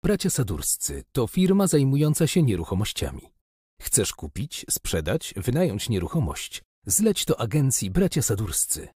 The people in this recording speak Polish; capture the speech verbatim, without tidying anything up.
Bracia Sadurscy to firma zajmująca się nieruchomościami. Chcesz kupić, sprzedać, wynająć nieruchomość? Zleć to agencji Bracia Sadurscy.